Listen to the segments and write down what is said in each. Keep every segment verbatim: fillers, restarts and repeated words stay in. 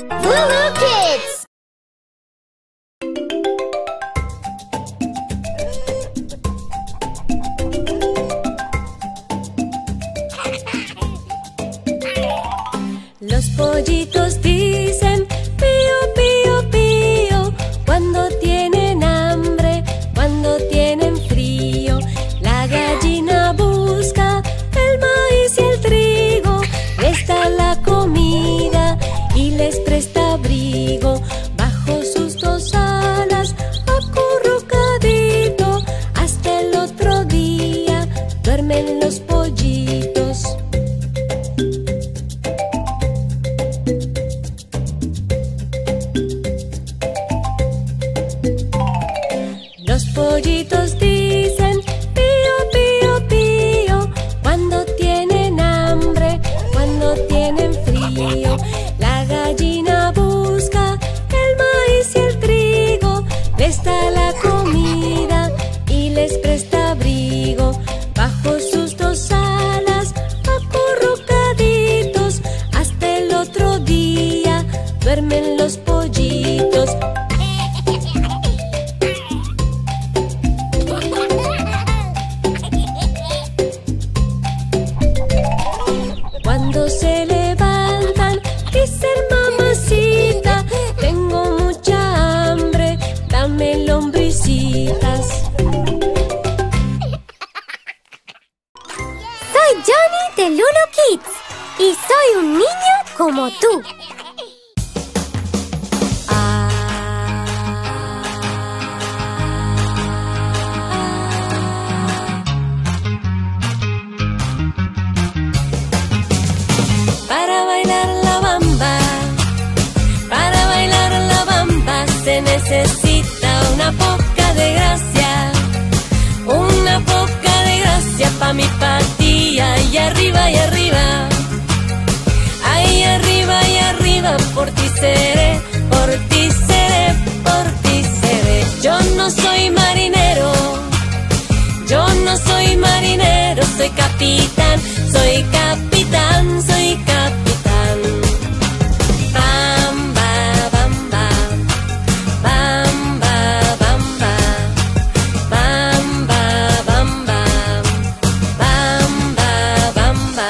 Lulu Kids. Los pollitos dicen pío, pío, pío cuando tienen hambre, cuando tienen frío. La gallina busca el maíz y el trigo, les da la comida y les presta abrigo. Bajo sus dos alas, acurrucadito, hasta el otro día duermen los pollitos. Los pollitos dicen pío, pío, pío cuando tienen hambre, cuando tienen frío. La gallina busca el maíz y el trigo, les da la comida y les presta abrigo. Bajo sus dos alas, acurrucaditos, hasta el otro día duermen los pollitos. Cuando se levantan, dicen mamacita, tengo mucha hambre, dame lombricitas. Soy Johnny de Lulu Kids y soy un niño como tú. Para bailar la bamba, para bailar la bamba se necesita una poca de gracia, una poca de gracia pa' mi patilla. Y arriba y arriba, ahí arriba y arriba, por ti seré, por ti seré, por ti seré. Yo no soy marinero, yo no soy marinero, soy capitán, soy capitán, soy capitán. Bamba, bamba, bamba, bamba, bamba, bamba, bamba, bamba.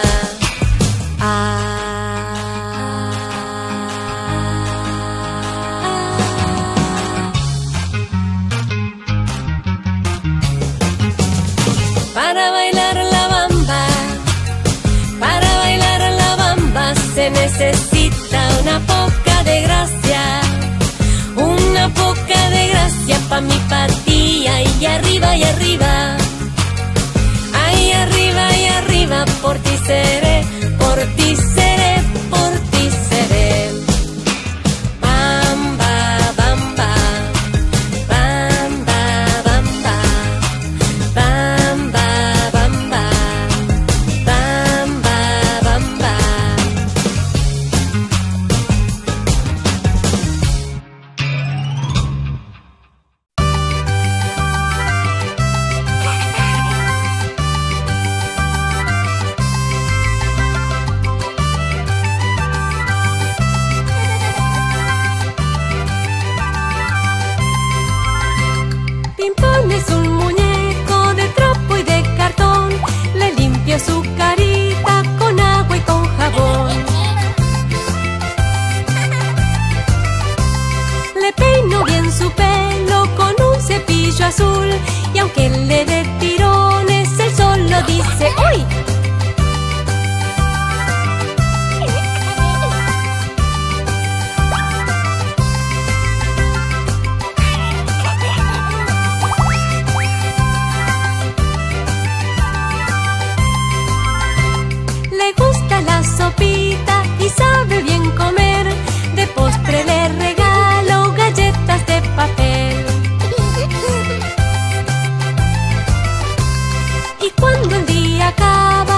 Para bailar la bamba, para bailar la bamba se necesita una poca de gracia, una poca de gracia pa' mi patilla. Y arriba y arriba, ahí arriba y arriba, por ti seré, por ti seré, por ti seré. Bamba, bamba, bamba, bamba, bamba, bamba, bamba, bamba. Pimpón es un muñeco de trapo y de cartón, le limpio su carita con agua y con jabón. Le peino bien su pelo con un cepillo azul, y aunque le dé tirones, él solo dice ¡uy! Le gusta la sopita y sabe bien comer, de postre le regalo galletas de papel. Y cuando el día acaba,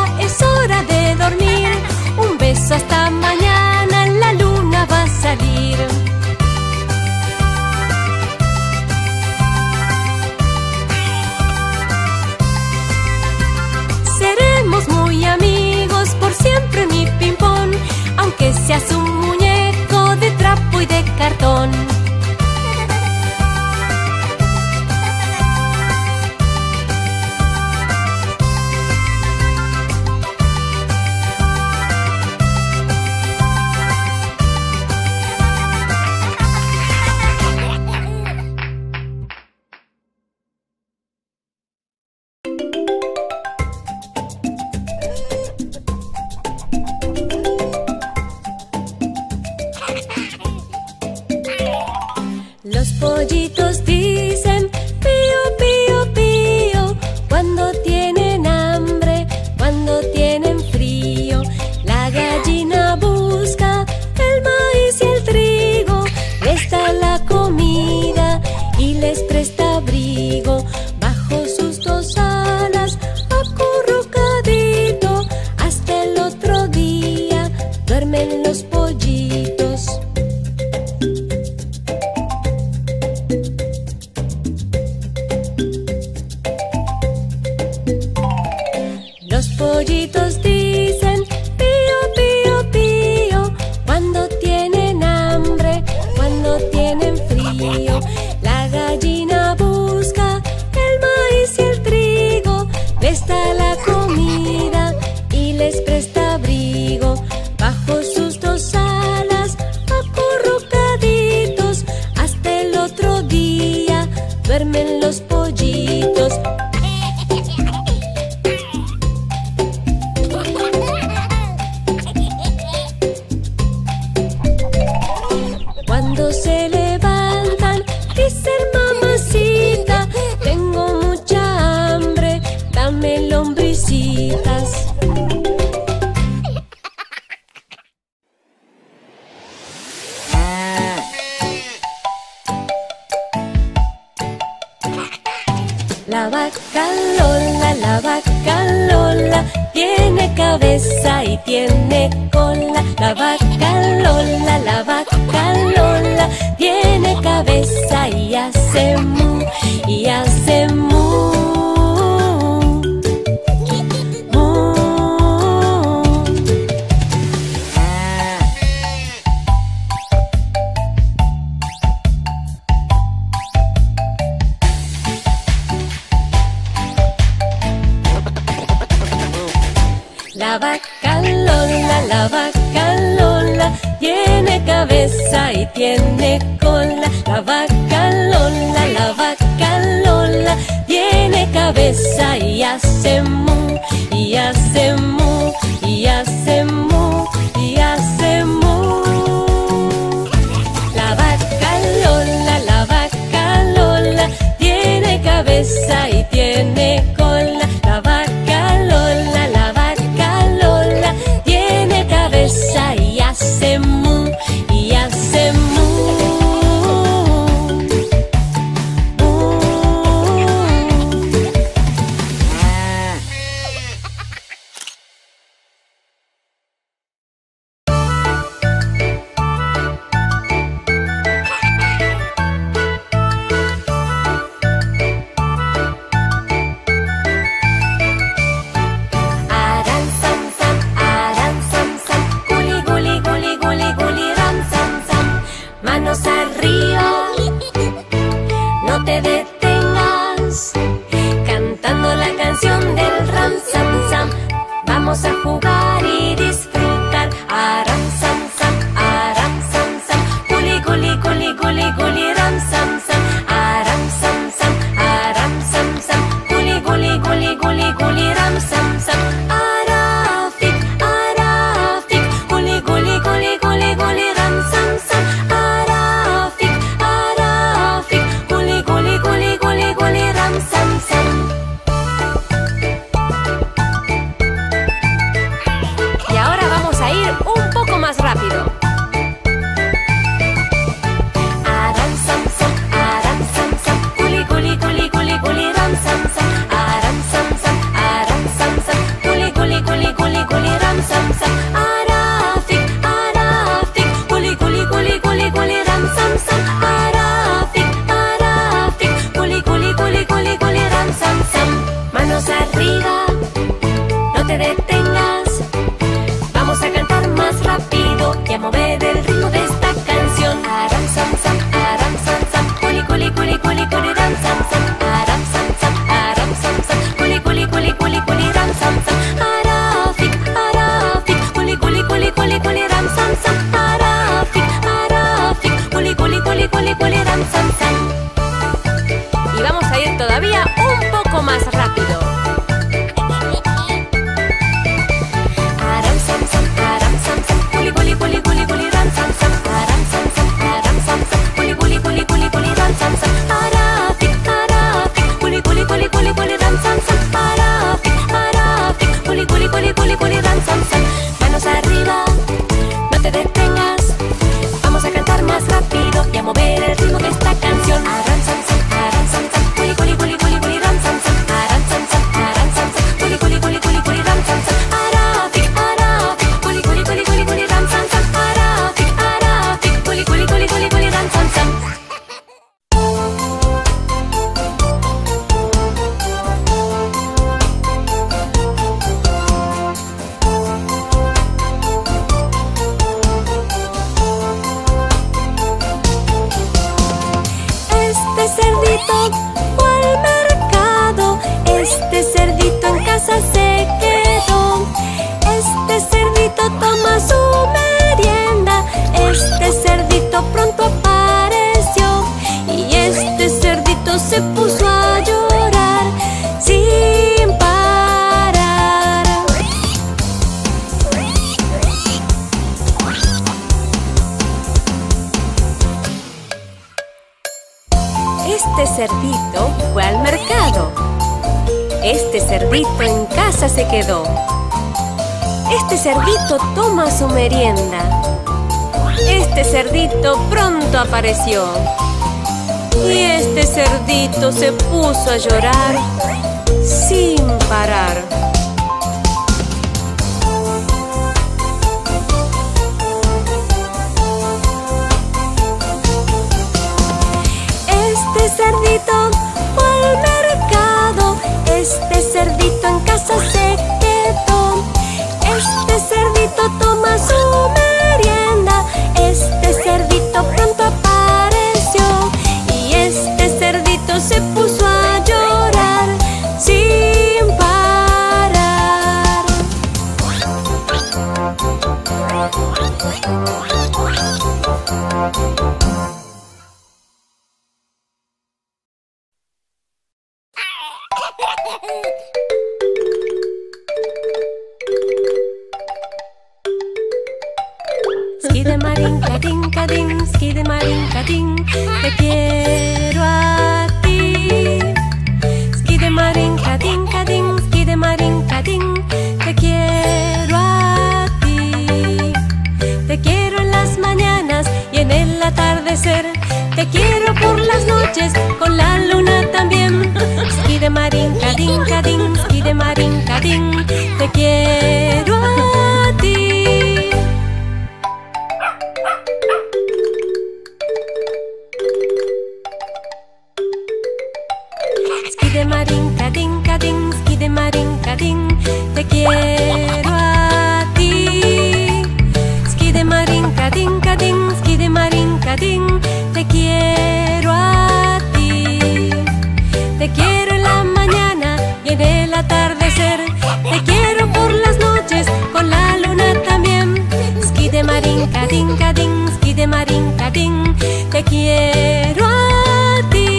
bambú y de cartón. Los pollitos dicen pío, pío, pío, cuando tienen hambre, cuando tienen frío. La gallina busca el maíz y el trigo, les da la comida y les presta abrigo. Bajo sus dos alas, acurrucadito, hasta el otro día duermen los pollitos. Los pollitos dicen pío, pío, pío, cuando tienen hambre, cuando tienen frío. La gallina busca el maíz y el trigo, les da la comida y les presta abrigo. Bajo sus dos alas, acurrucaditos, hasta el otro día duermen los pollitos. Cuando se levantan, dicen mamacita, tengo mucha hambre, dame lombricitas. La vaca Lola, la vaca Lola, tiene cabeza y tiene cola. La vaca Lola, la vaca Lola, tiene cabeza y hace mu, y hace mu. Mu. La vaca Lola, la vaca Lola, tiene cabeza y tiene cola. La vaca Lola, la vaca Lola, tiene cabeza y hace mu, y hace mu, y hace mu, y hace mu. La vaca Lola, la vaca Lola, tiene cabeza y tiene cola. La vaca Lola, la vaca Lola, tiene cabeza y hace mu, y hace mu. cerdito fue al mercado. Este cerdito en casa se quedó. Este cerdito toma su merienda. Este cerdito pronto apareció. Y este cerdito se puso a llorar sin parar. Este cerdito fue al mercado. Este cerdito en casa se quedó. Este cerdito toma su merienda. Este cerdito pronto apareció. Y este cerdito se puso a llorar sin parar. Este cerdito fue al mercado. Este cerdito en casa se quedó. Este cerdito toma su merienda. Este cerdito pronto apareció. Y este cerdito se puso a llorar sin parar. Skidemarín, cadín, cadín, skidemarín, cadín, te quiero a ti. Skidemarín, cadín, cadín, skidemarín, cadín, te quiero a ti. Te quiero en las mañanas y en el atardecer. Te quiero por las noches, con la luna también. Skidemarín, cadín, cadín, skidemarín, cadín, te quiero a ti. Skidemarín, cadín, cadín, skidemarín, cadín, te quiero a ti. Skidemarín, cadín, cadín, skidemarín, cadín, te quiero a ti. Te quiero en la mañana y en el atardecer. Te quiero por las noches, con la luna también. Skidemarín, cadín, cadín, skidemarín, cadín, te quiero a ti.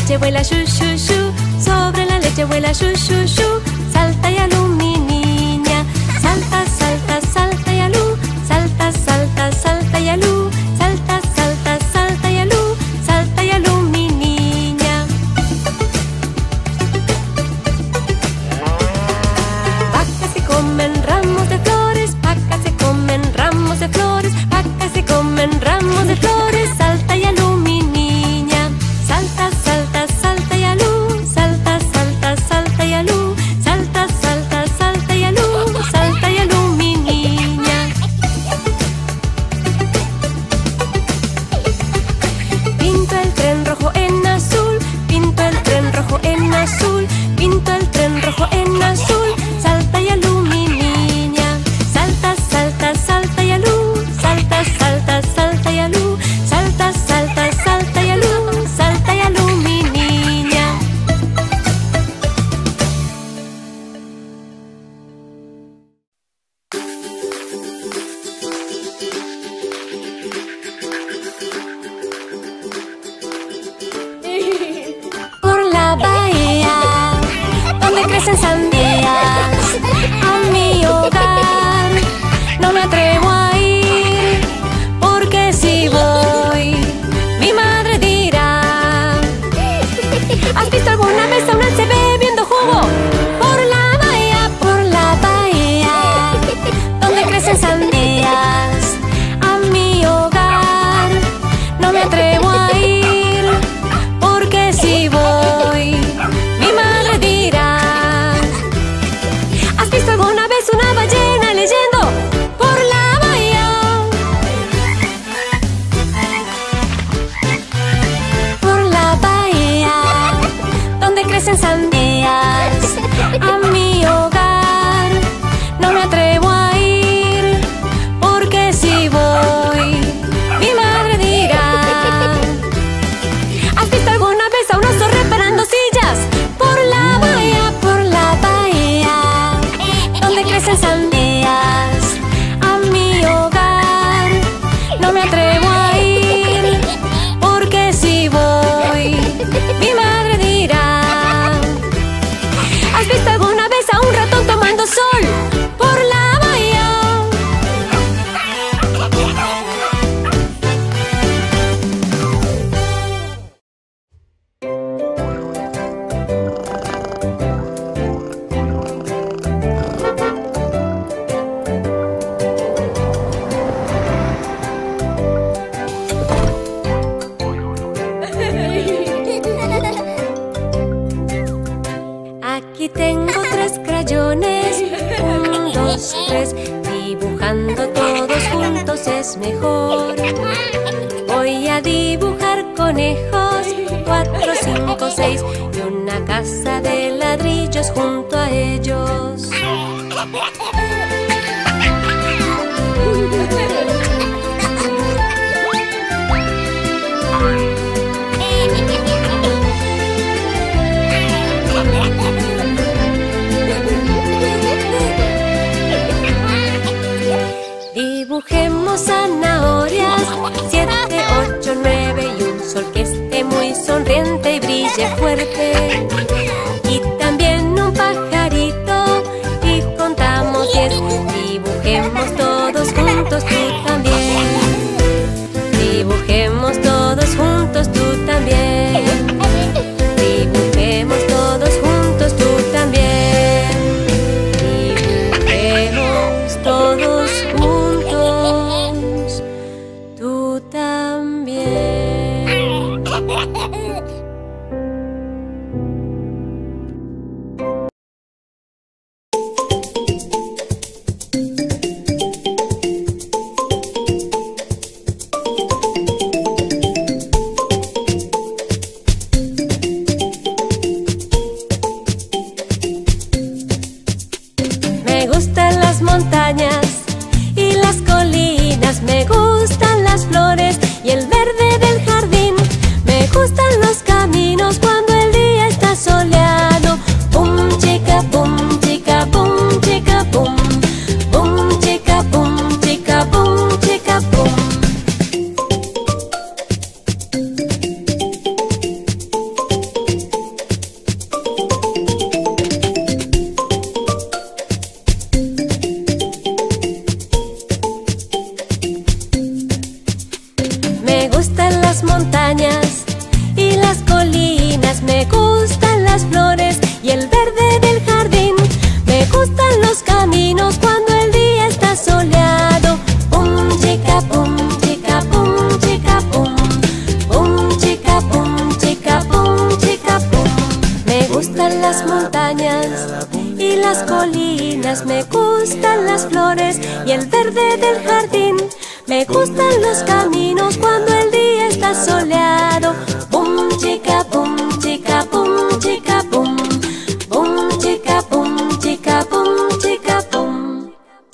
leche vuela shu shu shu, sobre la leche vuela shu shu shu. Salta y alú mi niña, salta, salta, salta y alú, salta, salta, salta y alú, salta, salta, salta y alú, salta y alú mi niña. Vacas que comen ramos de flores, vacas que comen ramos de flores, vacas que comen ramos de flores. Salta y alú mi niña, salta, salta, salta y alú, salta, salta, salta y alú, salta, salta, salta y alú, salta y alú mi niña. Pinto el tren rojo en azul, pinto el tren rojo en azul, pinto el tren rojo en azul. Salta y alú mi niña, salta, salta, salta y alú, salta, salta, salta y alú, salta, salta, salta y alú, salta y alú mi niña. Por la bahía donde crecen sandías, a mi hogar no me atrevo a ir, porque si voy mi madre dirá: ¿has visto alguna vez a un alce bebiendo jugo? Por la bahía, por la bahía donde crecen sandías, a mi hogar no me atrevo a ir, porque si voy mi madre dirá: ¿has visto alguna vez una ballena leyendo? Por la bahía, por la bahía donde crecen sandías, a mi hogar no me atrevo a ir, porque si voy mi madre dirá: ¿has visto alguna vez a un oso reparando sillas? Por la bahía, por la bahía donde crecen sandías, a mi hogar no me atrevo a ir, porque si voy mi madre dirá: ¿has visto alguna vez a un ratón tomando sol? Por la bahía. Aquí tengo tres crayones, un, dos, tres. Dibujando todos juntos es mejor. Voy a dibujar conejos, cuatro, cinco, seis, y una casa de ladrillos junto a ellos. Dibujemos zanahorias, siete, ocho, nueve, y un sol que esté muy sonriente y brille fuerte. Y también un pajarito, y contamos diez. Dibujemos todos juntos, tú también. Dibujemos todos juntos, tú también. Dibujemos todos juntos, tú también. Dibujemos todos juntos, tú también. Me gustan las montañas y las colinas, me gustan las flores y el verde del jardín. Me gustan los caminos cuando el día está soleado. Pum, chica, pum, chica, pum, chica, pum. Pum, chica, pum, chica, pum, chica, pum. colinas, me gustan las flores y el verde del jardín. Me gustan los caminos cuando el día está soleado. Bum chica bum chica bum chica bum. Bum chica bum chica bum chica bum.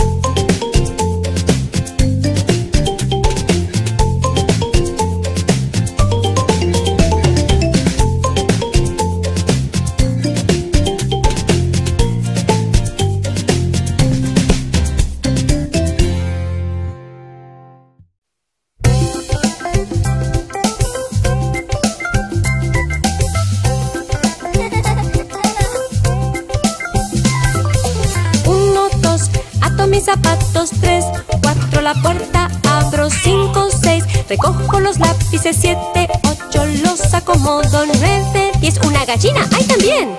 Mis zapatos, tres, cuatro, la puerta abro, cinco, seis, recojo los lápices, siete, ocho, los acomodo, nueve, diez, una gallina, ¡ay también!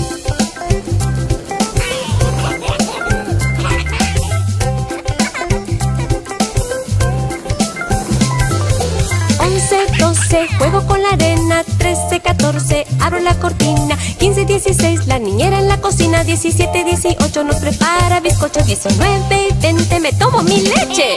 once, doce, juego con la arena, trece, catorce, abro la cortina, quince, dieciséis, la niñera en la cocina, diecisiete, dieciocho, nos prepara bizcochos, diecinueve y veinte, me tomo mi leche.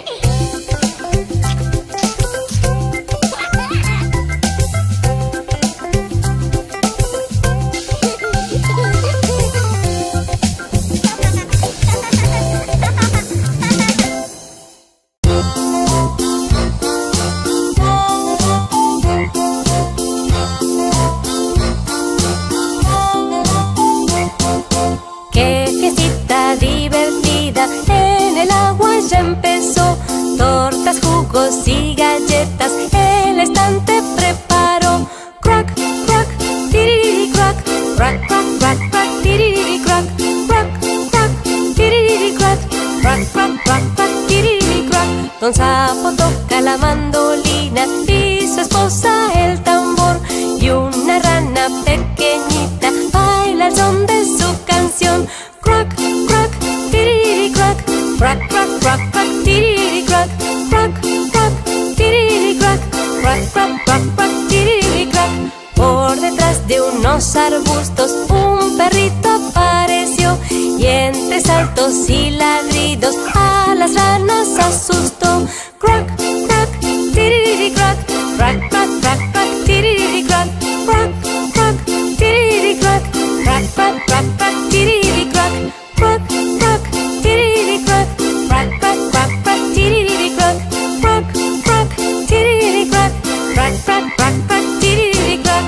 En el agua ya empezó, tortas, jugos y galletas, el estante preparó. Crack, crack, tiririri crack, crack, crack, crack, crack, tiririri crack, crack, crack, tiririri crack, crack, crack, crack, crack, tiririri crack. Don Sapo toca la mandolina y su esposa el tambor, y una rana pequeñita baila el son de su canción. Crack, crack, tiririri crack, crack, crack, crack, crack, tiririri crack, crack, crack, tiririri crack, crack, crack, crack, crack, tiririri crack. Por detrás de unos arbustos un perrito apareció, y entre saltos y ladridos a las ranas asustó. Crack, crack, tiririri crack, crack, crack, crack, crack, tiririri crack, crack, crack, tiririri crack, crack, crack, crack, crack, tiririri crack. Crack, crack, tiririri crack, crack, crack, crack, crack, tiririri crack, crack, crack, tiririri crack, crack, crack, crack, crack, tiririri crack.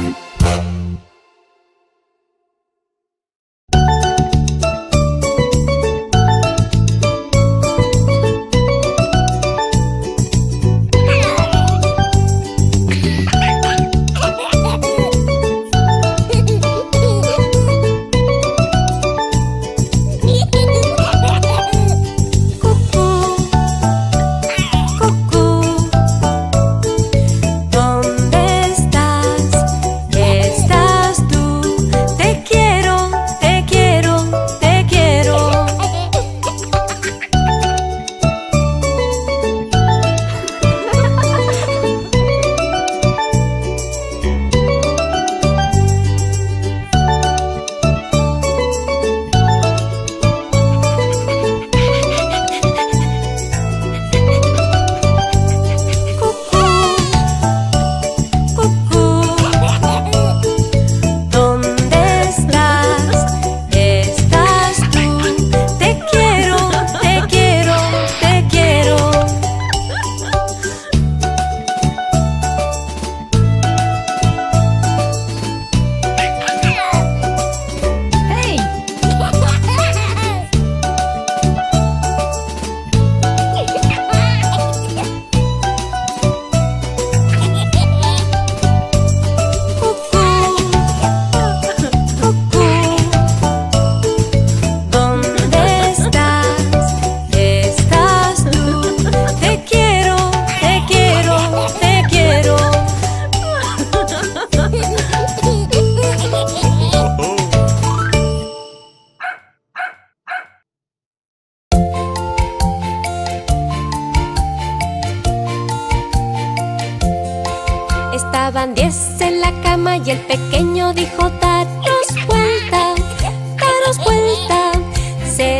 Estaban diez en la cama y el pequeño dijo: daros vuelta, daros vuelta. Se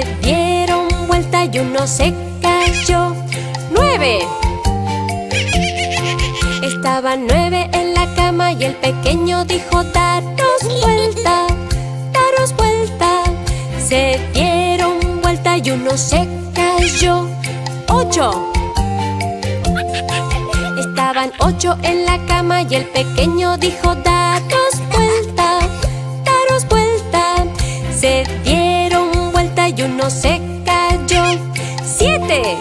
dieron vuelta y uno se cayó. ¡Nueve! Estaban nueve en la cama y el pequeño dijo: daros vuelta, daros vuelta. Se dieron vuelta y uno se cayó. ¡Ocho! Estaban ocho en la cama y el pequeño dijo: daros vuelta, daros vuelta. Se dieron vuelta y uno se cayó. ¡Siete!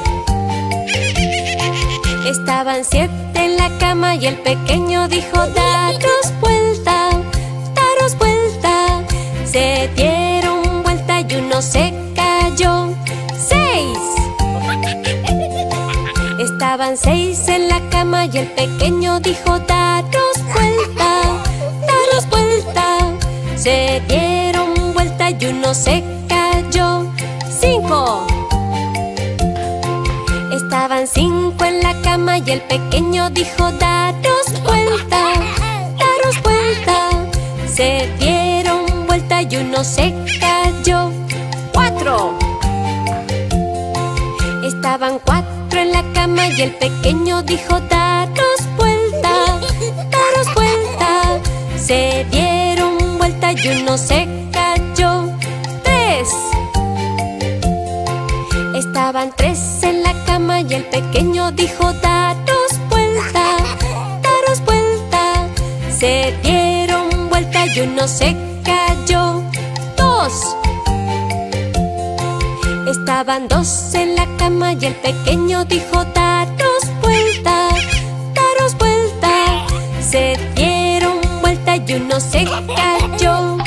Estaban siete en la cama y el pequeño dijo: daros vuelta, daros vuelta. Se dieron vuelta y uno se cayó. ¡Seis! Estaban seis en la cama y el pequeño dijo: daros vuelta, daros vuelta. Se dieron vuelta y uno se cayó. ¡Cinco! Estaban cinco en la cama y el pequeño dijo: daros vuelta, daros vuelta. Se dieron vuelta y uno se cayó. ¡Cuatro! Estaban cuatro en la cama y el pequeño dijo: daros vuelta, daros vuelta. Se dieron vuelta y uno se cayó. ¡Tres! Estaban tres en la cama y el pequeño dijo: daros vuelta, daros vuelta. Se dieron vuelta y uno se cayó. Dos! Estaban dos en la cama y el pequeño dijo: daros vuelta, daros vuelta. Se dieron vuelta y uno se cayó.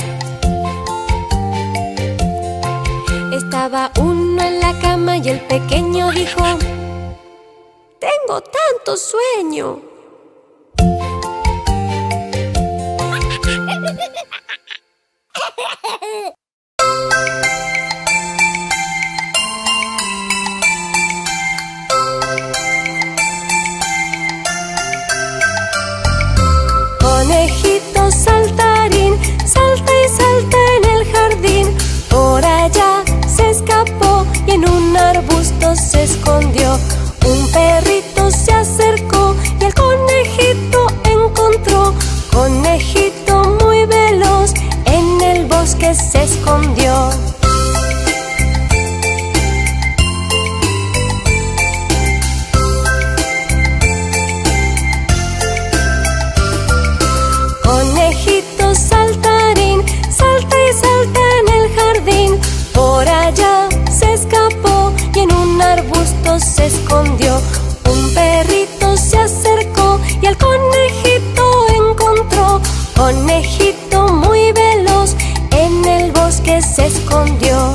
Estaba uno en la cama y el pequeño dijo: tengo tanto sueño. Conejito saltarín, salta y salta en el jardín. Por allá se escapó y en un arbusto se escondió. Un perrito se acercó y el conejito encontró. Conejito muy veloz en el bosque se escondió. Conejito saltarín, salta y salta en el jardín. Por allá se escapó y en un arbusto se escondió. Un perrito se acercó y al conejito encontró. Conejito muy veloz en el bosque se escondió.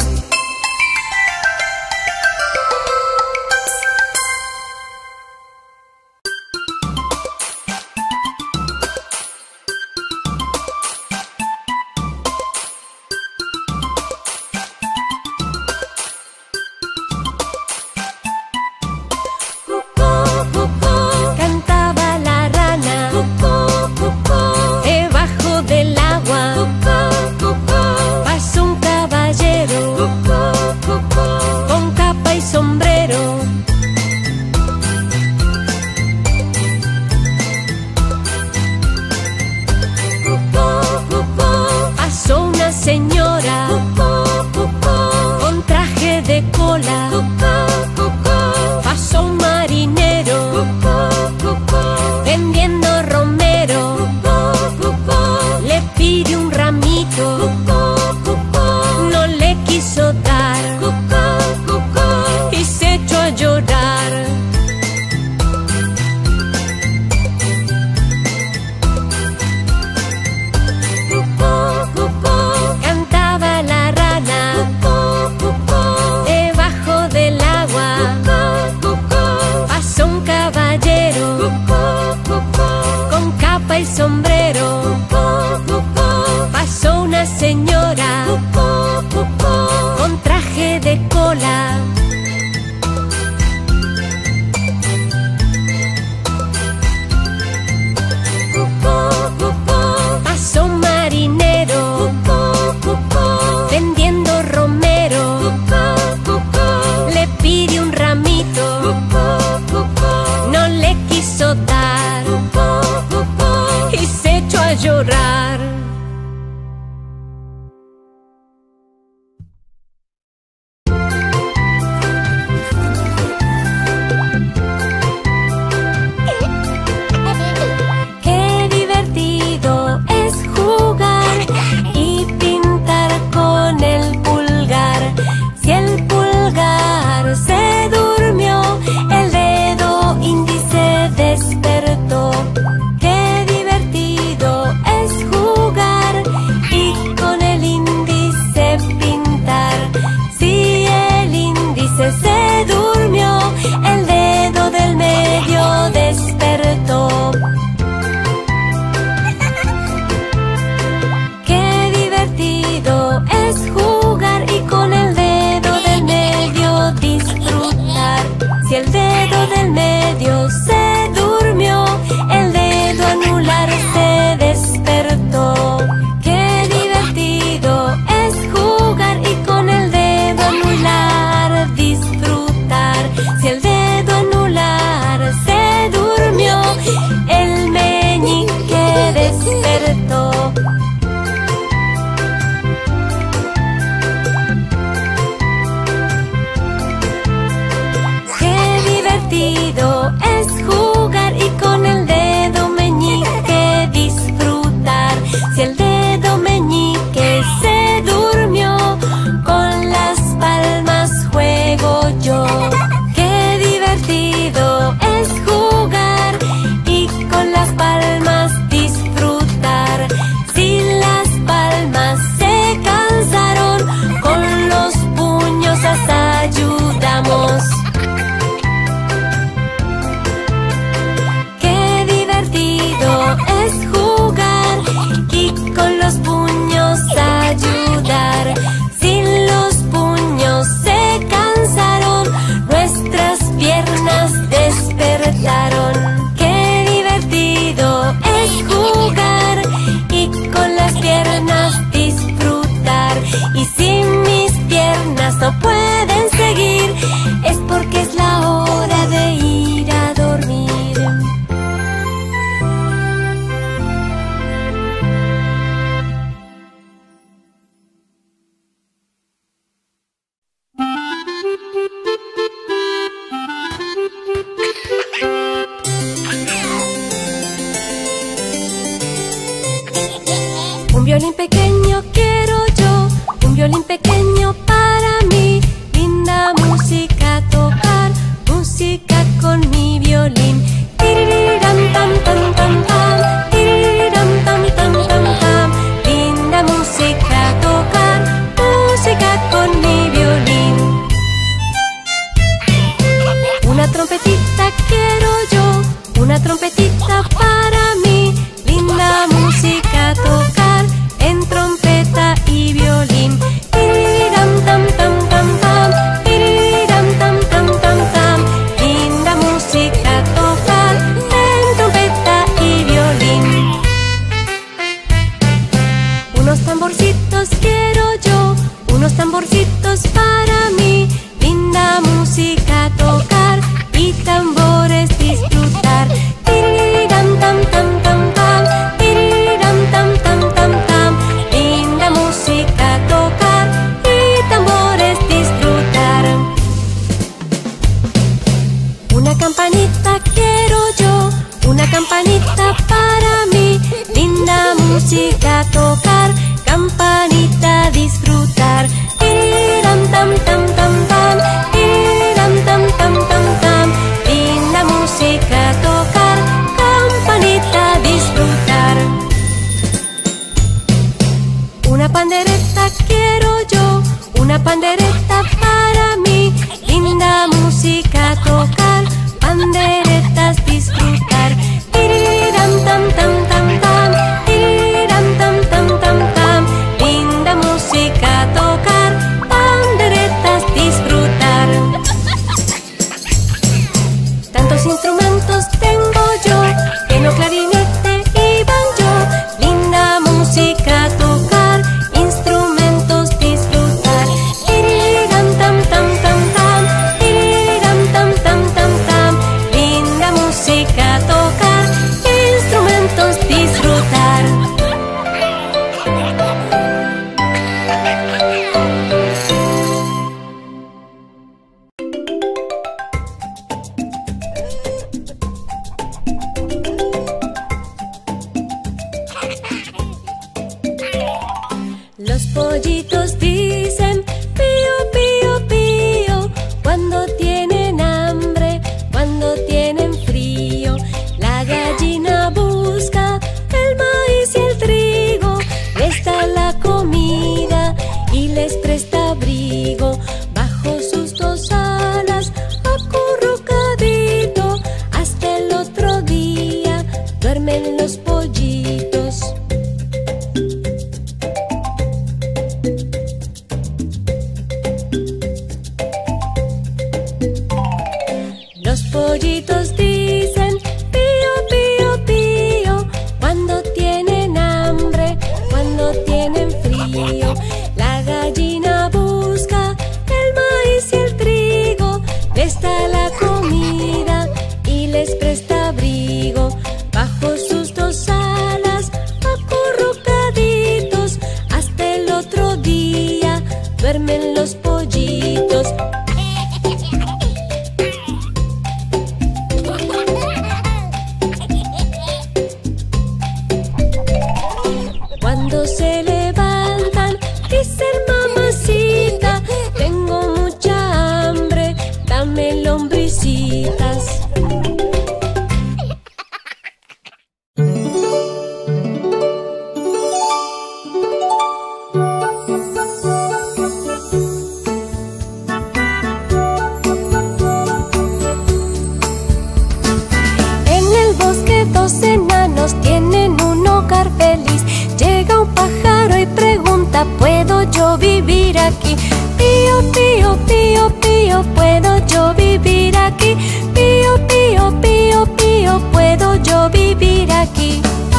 pollitos dicen pío, pío, pío, cuando tienen hambre, cuando tienen frío. La gallina busca el maíz y el trigo, les da la comida y les presta abrigo. Bajo sus dos alas, acurrucaditos, hasta el otro día duermen los pollitos. Cuando se levantan, dicen mamacita, tengo mucha hambre, dame lombricitas. En el bosque dos enanos tienen un hogar feliz. Llega un pájaro y pregunta, ¿puedo yo vivir aquí? Pío, pío, pío, pío, ¿puedo yo vivir aquí? Pío, pío, pío, pío, ¿puedo yo vivir aquí?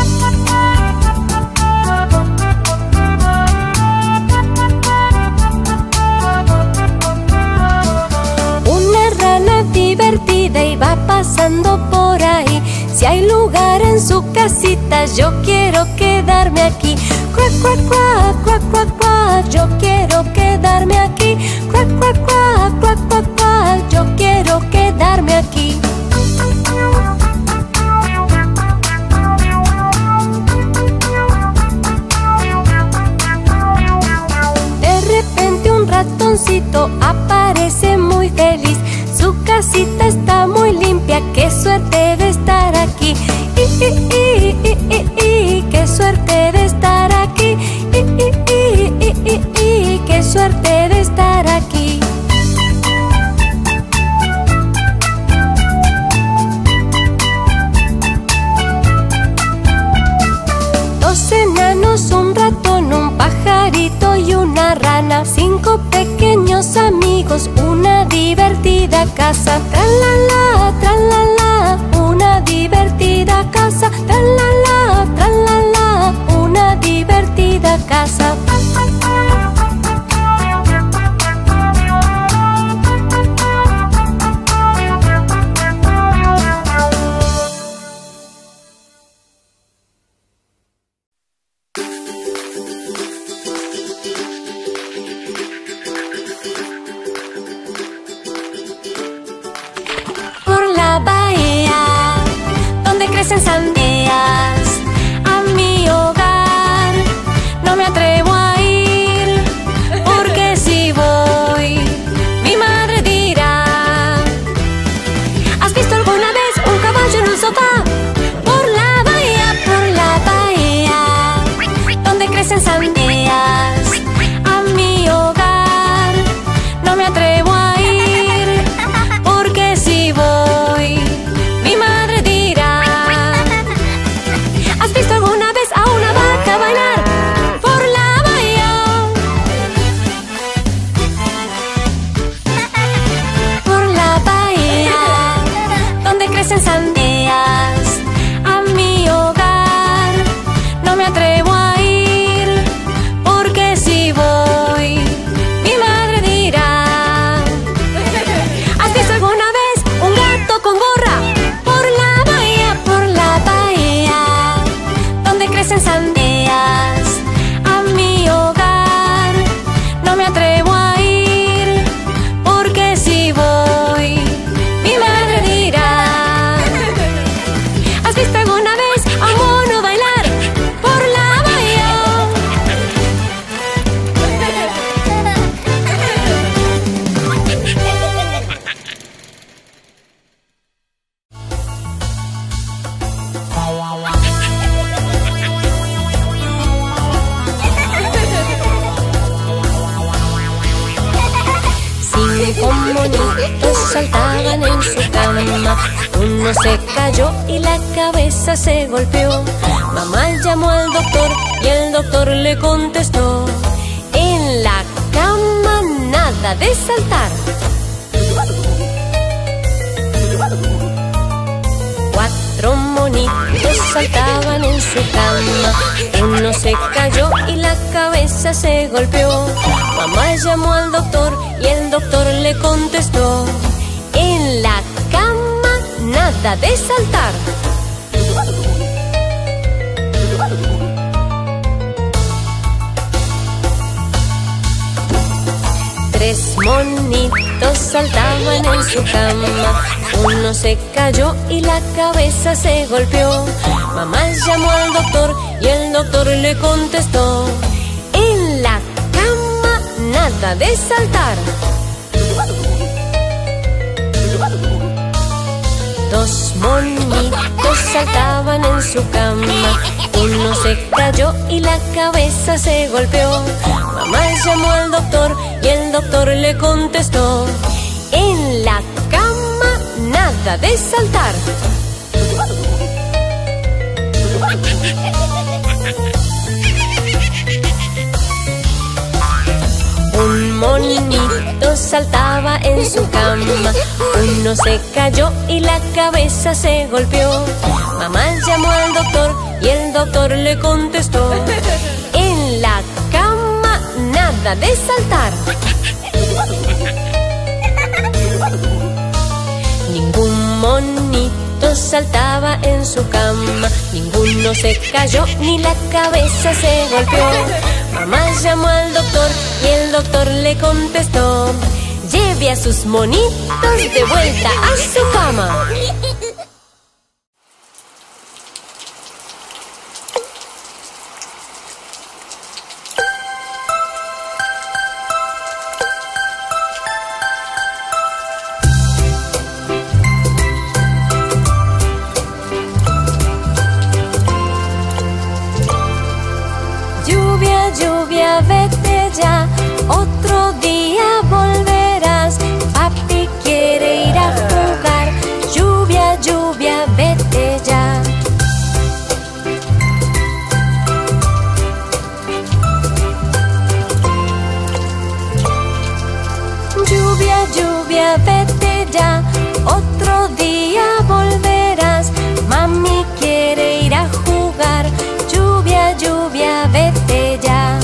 Una rana divertida iba pasando por ahí. Si hay lugar en su casita, yo quiero quedarme aquí. Cuac, cuac, cuac, cuac, cuac, cuac, yo quiero quedarme aquí. Cuac, cuac, cuac, cuac, cuac, cuac, yo quiero quedarme aquí. De repente un ratoncito aparece muy feliz. Su casita está muy limpia, qué suerte de estar aquí. I, i, i, i, i, i, qué suerte de estar aquí. I, i, i, i, i, i, qué suerte de estar aquí. Dos enanos, un ratón, un pajarito y una rana. Cinco pequeños amigos, una divertida casa. Tra-la-la, tra-la-la, una divertida casa. Tra-la-la, tra-la-la, una divertida casa. Crecen sandías, a mi hogar no me atrevo a ir, porque si voy, mi madre dirá: ¿has visto alguna vez un caballo en un sofá? Por la bahía, por la bahía, donde crecen sandías, a mi hogar no me atrevo a ir, porque si voy, mi madre dirá: ¿has visto alguna vez a una vaca bailar por la bahía? Por la bahía, donde crecen sandías, a mi hogar no me atrevo a ir, porque si voy, mi madre dirá: ¿has visto alguna vez un gato con gorra? Por la bahía, por la bahía, donde crecen sandías, a mi hogar no me atrevo a ir, porque si voy, mi madre dirá: ¿has visto alguna vez a un mono bailar por la bahía? Cinco monitos saltaban en su cama. Uno se cayó y la cabeza se golpeó. Mamá llamó al doctor y el doctor le contestó: en la cama nada de saltar. Cuatro monitos saltaban en su cama. Uno se cayó y la cabeza se golpeó. Mamá llamó al doctor y el doctor le contestó: en la cama nada de saltar. Tres monitos saltaban en su cama. Uno se cayó y la cabeza se golpeó. Mamá llamó al doctor y el doctor le contestó: en la cama nada de saltar. Dos monitos saltaban en su cama. Uno se cayó y la cabeza se golpeó. Mamá llamó al doctor y el doctor le contestó: en la cama nada de saltar. Un monito saltaba en su cama. Uno se cayó y la cabeza se golpeó. Mamá llamó al doctor y el doctor le contestó: en la cama nada de saltar. Ningún monito saltaba en su cama. Ninguno se cayó ni la cabeza se golpeó. Mamá llamó al doctor y el doctor le contestó: lleve a sus monitos de vuelta a su cama. Lluvia, vete ya, otro día volverás. Papi quiere ir a jugar. Lluvia, lluvia, vete ya. Lluvia, lluvia, vete ya, otro día volverás. Mami quiere ir a jugar. Lluvia, lluvia, vete ya.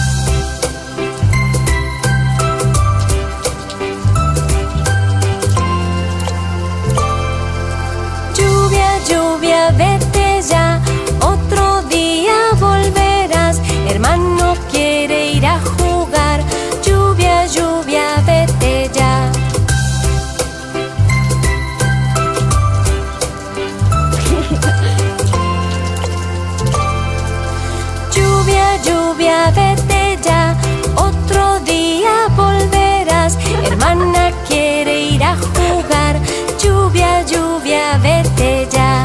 Lluvia, lluvia, vete ya, otro día volverás. Hermano quiere ir a jugar. Lluvia, lluvia, vete ya. Lluvia, lluvia, vete ya, otro día volverás. Hermana quiere ir a jugar. Lluvia, lluvia, vete ya.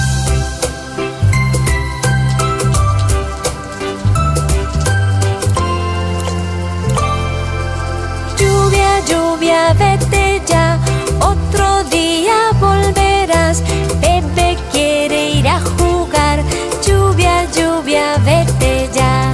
Lluvia, lluvia, vete ya, otro día volverás. Bebé quiere ir a jugar. Lluvia, lluvia, vete ya.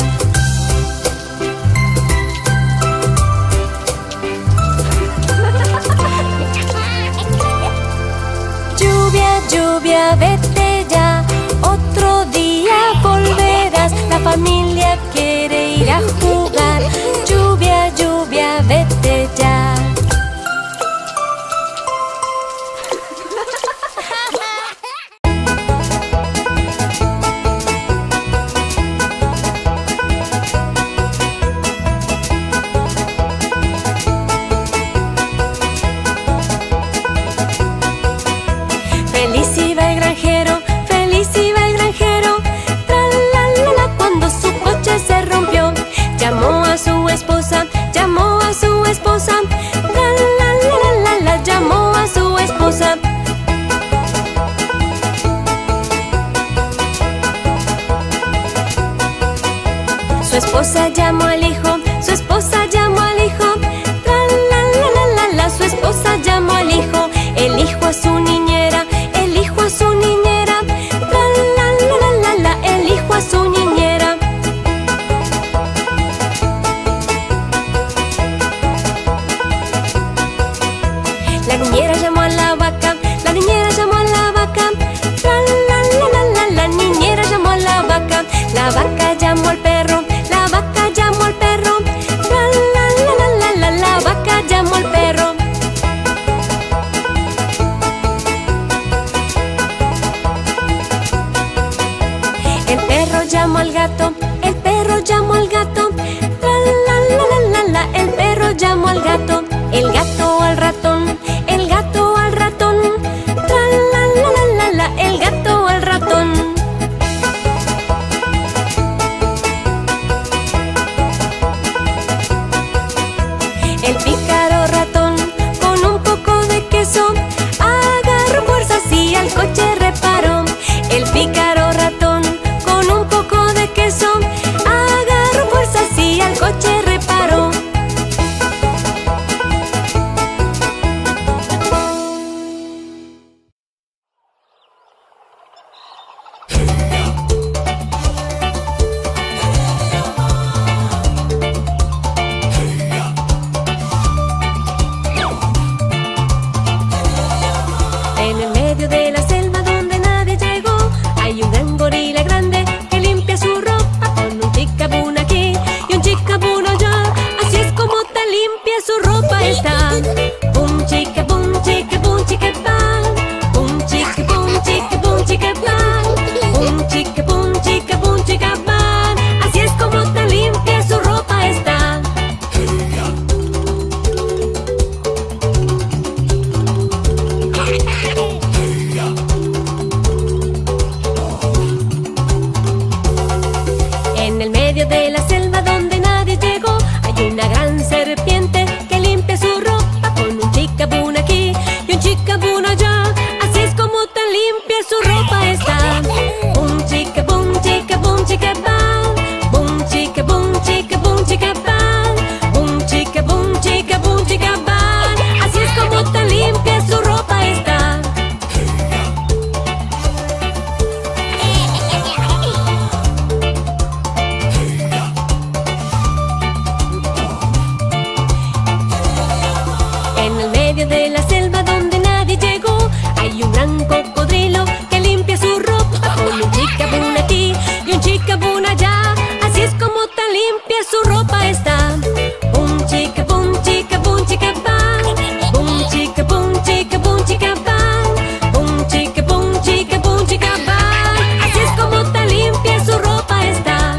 Lluvia, lluvia, vete ya, otro día volverás. La familia quiere ir a jugar. Lluvia, lluvia, vete ya. Feliz iba el granjero, feliz iba el granjero. Tra la la la, cuando su coche se rompió. Llamó a su esposa, llamó a su esposa. Tra la la la la la, llamó a su esposa. Su esposa llamó al hijo, su esposa llamó al hijo. Tra la la la la la, su esposa llamó al hijo. El hijo a su niñera, el hijo a su niñera. Tra la la la la la, el hijo a su niñera. La niñera llamó a la vaca, la niñera llamó a la vaca. Tra llamó al perro, la vaca llamó al perro. La la la la la la, la vaca llamó al perro. El perro llamó al gato, el perro llamó al gato. La la la la la la, el perro llamó al gato. El gato al ratón, el gato al ratón. La la la la la la, el gato al ratón. El pícaro ratón con un poco de queso agarró fuerzas y al coche reparó. El pícaro ratón con un poco de queso agarró fuerzas y al coche reparó. En el medio de la selva donde nadie llegó hay un gran gorila grande que limpia su ropa con un chicabún aquí y un chicabún allá. Así es como tan limpia su ropa está. Bum chicabum, chicabum, chicabán. Bum chicabum, chicabum, chicabán. Bum chicabum, chicabum, chicabán. Así es como tan limpia su ropa está. En el medio de la selva donde nadie llegó hay una gran serpiente que limpia su ropa con un chicabún aquí y un chicabún allá. Así es como tan limpia su ropa está. Bum chicabum, chicabum, chicabán. Bum chicabum, chicabum, chicabán. Bum chicabum, chicabum, chicabán. Así es como tan limpia su ropa está. En el medio de la selva donde nadie llegó hay un gran cocodrilo que limpia su ropa con un chicabún aquí y un chicabún allá. Así es como tan limpia su ropa está. Bum chicabum, chicabum, chicabán. Bum chicabum, chicabum, chicabán. Bum chicabum, chicabum, chicabán. Así es como tan limpia su ropa está.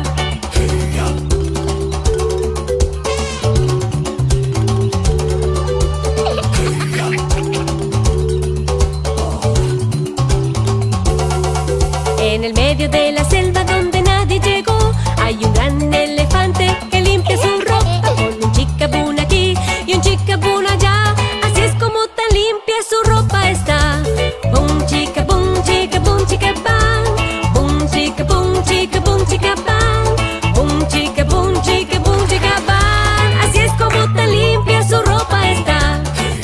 En el medio de la selva donde nadie llegó hay un gran elefante que limpia su ropa con un chicabún aquí y un chicabún allá. Así es como tan limpia su ropa está. Bum chicabum, chicabum, chicabán. Bum chicabum, chicabum, chicabán. Bum chicabum, chicabum, chicabán. Así es como tan limpia su ropa está.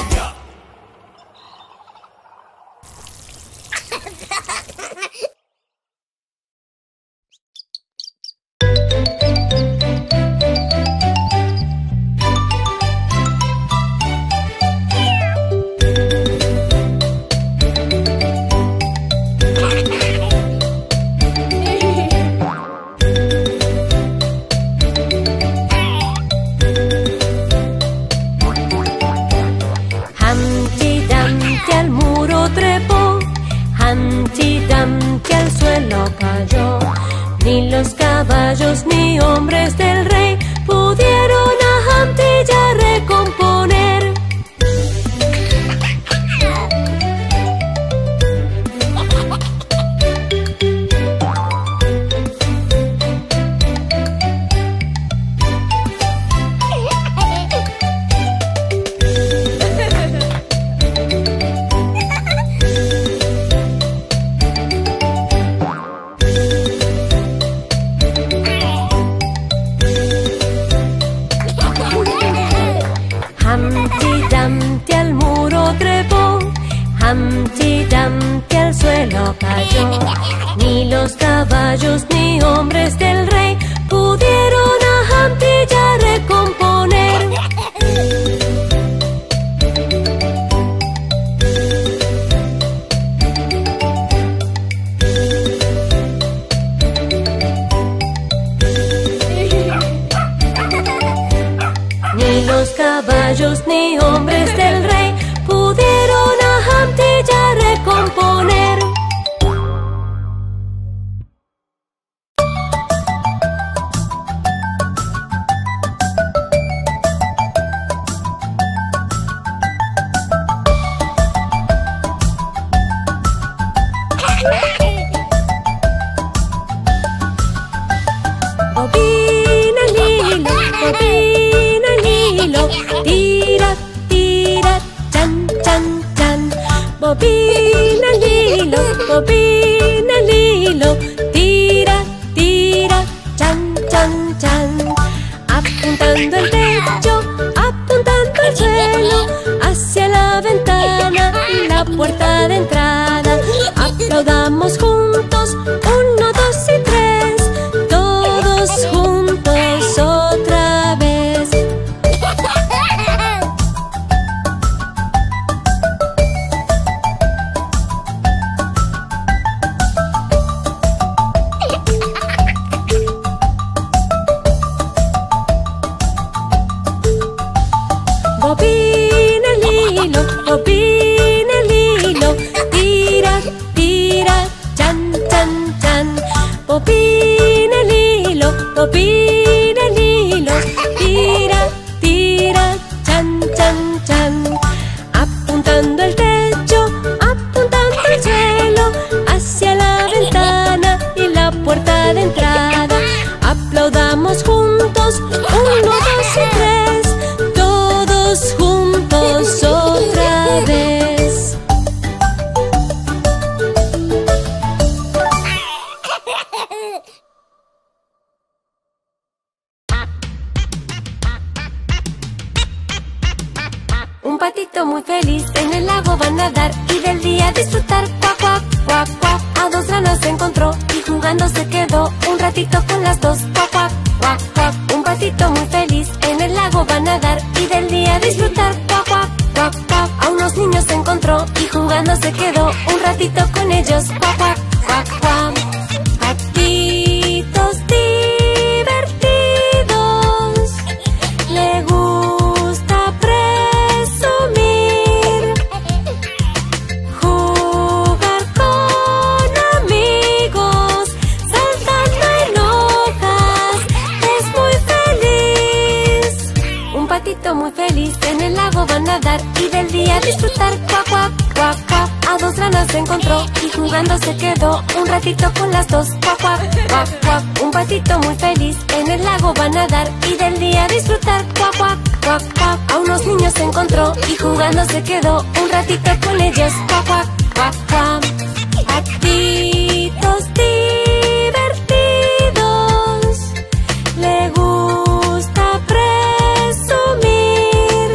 Humpty Dumpty al muro trepó, Humpty Dumpty al suelo cayó. Ni los caballos ni hombres del rey pudieron a Humpty ya recomponer. Humpty Dumpty al muro trepó, Humpty Dumpty al suelo cayó. Ni los caballos ni hombres del rey pudieron a Humpty ya recomponer. caballos ni hombres del rey pudieron a Humpty ya recomponer. Bobina Lilo, Bobina Lilo, tira, tira, chan, chan, chan. Bobina Lilo, Bobina Lilo, tira, tira, chan, chan, chan. Apuntando el techo, apuntando el suelo, hacia la ventana y la puerta de entrada. Aplaudamos juntos, uno, dos y tres, todos juntos otra vez. Bobina Lilo, Bobina Lilo, tira, tira, chan, chan, chan. Bobina Lilo, Bobina Lilo, tira, tira, chan, chan, chan. Apuntando el techo, apuntando el suelo, hacia la ventana y la puerta de entrada. Aplaudamos juntos, uno, dos y tres, todos juntos otra vez. Un patito muy feliz en el lago va a nadar y del día disfrutar. Cuac, cuac, cuac, cuac. A dos ranas se encontró y jugando se quedó un ratito con las dos. Cuac, cuac, cuac, cuac. Un patito muy feliz en el lago va a nadar y del día disfrutar. Cuac, cuac, cuac, cuac. A unos niños se encontró y jugando se quedó un ratito con ellos. Cuac, cuac, cuac, cuac. Patitos divertidos, le gusta presumir, jugar con amigos, saltando en hojas, es muy feliz. Un patito muy feliz en el lago va a nadar y del día disfrutar. Cuac, cuac, cuac, cuac. A dos ranas se encontró y jugando se quedó un ratito con las dos. Cuac, cuac, cuac, cuac. Un patito muy feliz en el lago va a nadar y del día disfrutar. Cuac, cuac, cuac, cuac. A unos niños se encontró y jugando se quedó un ratito con ellos. Cuac, cuac, cuac, cuac. Patitos divertidos, le gusta presumir,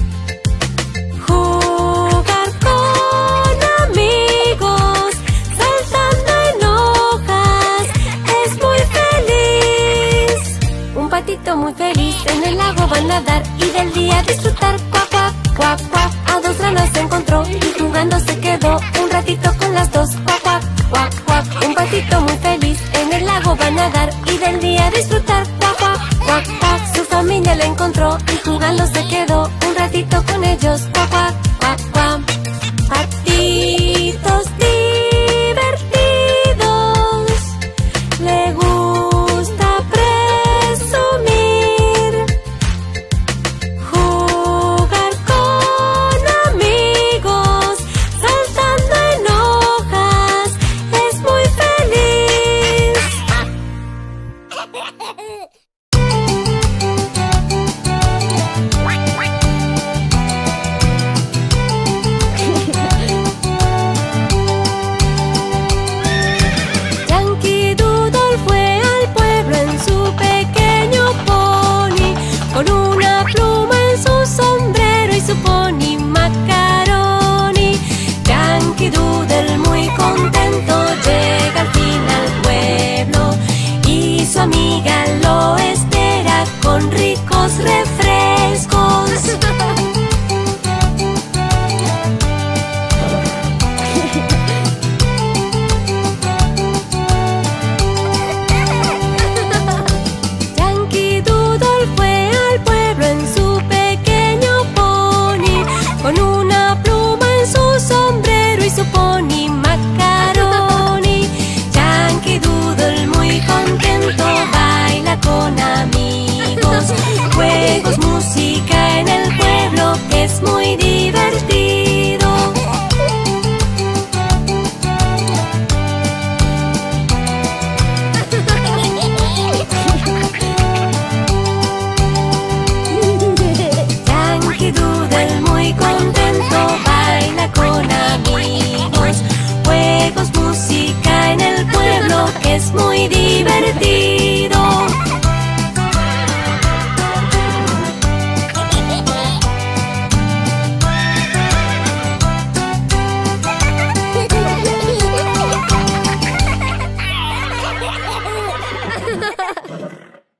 jugar con amigos, saltando en hojas, es muy feliz. Un patito muy feliz en el lago va a nadar y del día disfrutar. Cuac, cuac, cuac, cuac. A dos ranas se encontró y jugando se quedó un ratito con las dos. Cuac, cuac, cuac, cuac. Un patito muy feliz en el lago va a nadar y del día disfrutar. Cuac, cuac, cuac, cuac. Su familia la encontró y jugando se quedó un ratito con ellos. Cuac, cuac, cuac, cuac. Patitos divertidos, le gusta presumir, jugar con amigos, saltando en hojas, es muy feliz.